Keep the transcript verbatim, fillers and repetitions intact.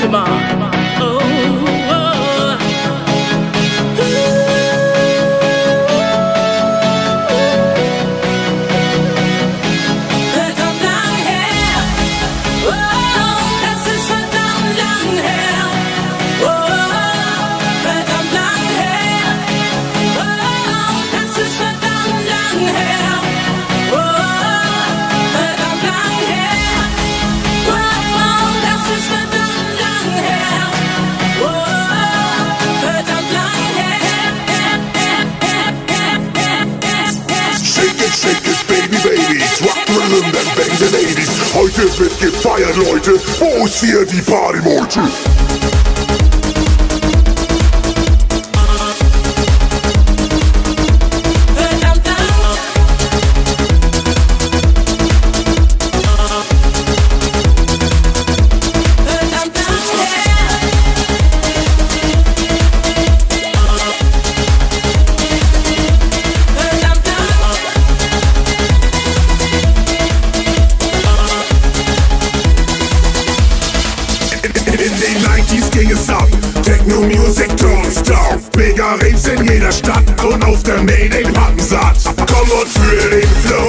immer. Oh, oh. Verdammt lang her, oh, das ist verdammt lang her, oh, verdammt lang her, oh, das ist verdammt lang her, oh, verdammt lang her, oh, das ist verdammt lang her, oh, verdammt lang her. Shake it, shake it, baby, baby. Rock rhythm and bang the ladies. Heute wird gefeiert, Leute. Wo ist hier die Partymeute? In den neunziger ging es ab, Techno Music don't stop. Mega Raves in jeder Stadt und auf der Main den Pappen satt. Komm und fühl den Flow.